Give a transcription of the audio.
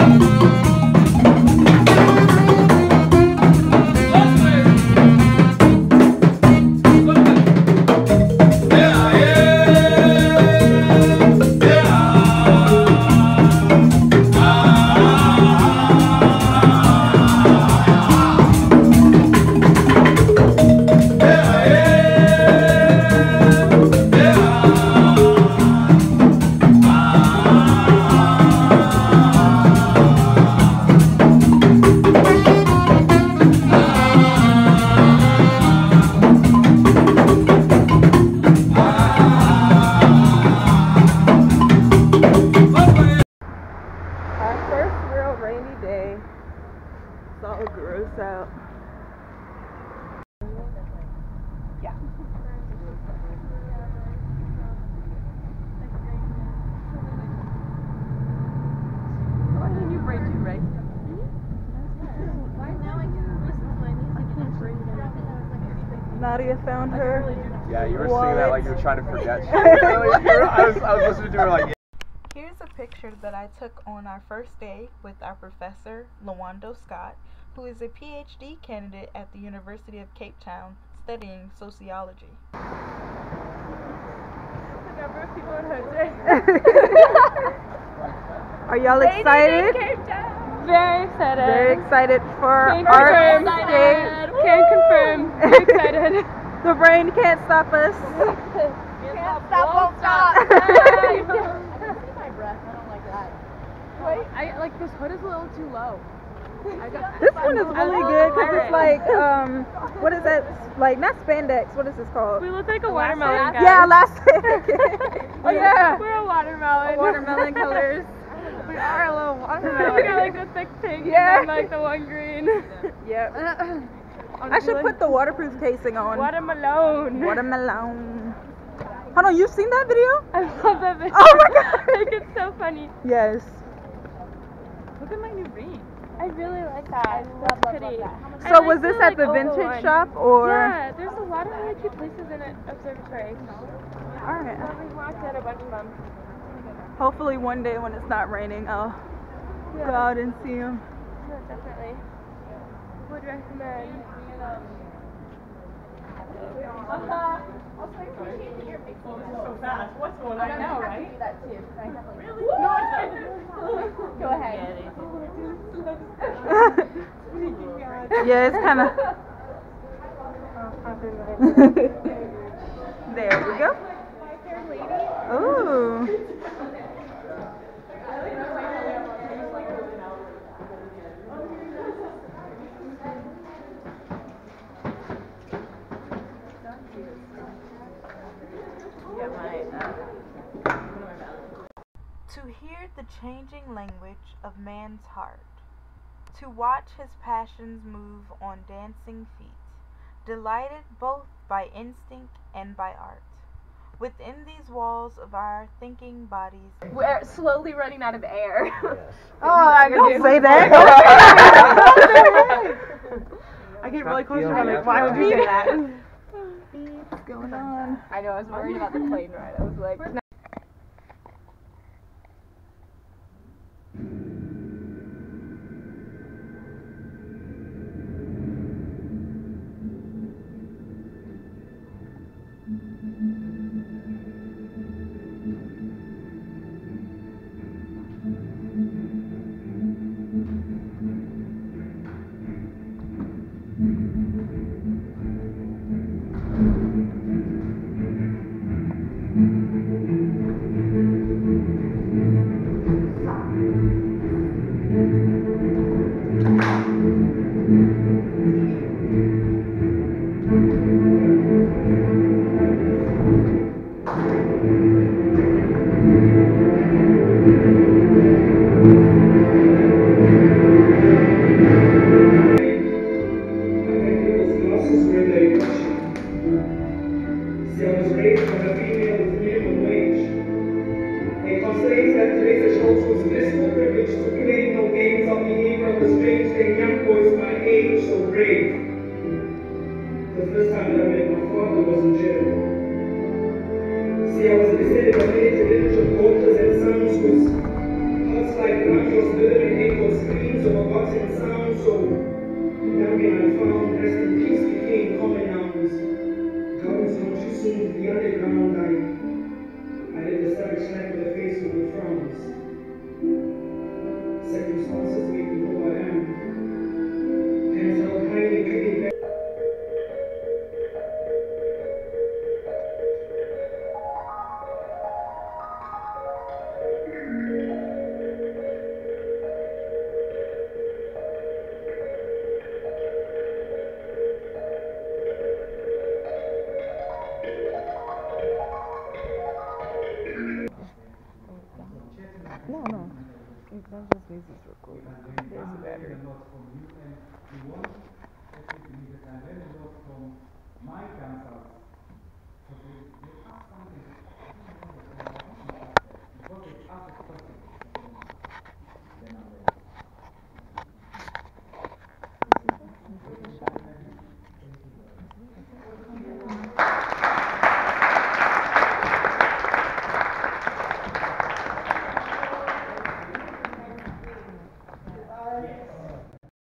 Nadia found her. Yeah, you were singing that like you were trying to forget shit. I was listening to her like, yeah. Here's a picture that I took on our first day with our professor, Lwando Scott, who is a PhD candidate at the University of Cape Town studying sociology. Are y'all excited? Very excited. Very excited for Can't Art confirm. Day. Can't confirm. Very excited. The brain can't stop us. Can't stop, won't stop. I can see my breath. I don't like that. Wait, I like this hood is a little too low. This one is really good because it's like, what is that? Like, not spandex. What is this called? We look like a watermelon guy. Yeah, elastic. Oh yeah. We're a watermelon. Watermelon colors. We are a little watermelon. We got like the thick pink Yeah. and then like the one green. Yep. I should put the waterproof casing on. Watermelon. Watermelon. Hold on, you've seen that video? I love that video. Oh my god. Like it's so funny. Yes. Look at my new ring. I really like that. I love that. So was this at the vintage shop or? Yeah, there's a lot of really cute places in an observatory. Alright. We walked at a bunch of them. Hopefully one day when it's not raining, I'll go out and see them. Yeah, definitely. Would recommend. Also, I appreciate that you're making So fast. What's going on? I know, have right? to do that too. I definitely Really? No, I didn't. Go ahead. Yeah, it's kind of. There we go. Ooh. To hear the changing language of man's heart, to watch his passions move on dancing feet, delighted both by instinct and by art. Within these walls of our thinking bodies, We're slowly running out of air. oh, I don't say that. I get really close to her. Like, why would you say that? What's going on? I know, I was worried about the plane ride. I was like, no. that just means it's recording. There's a battery.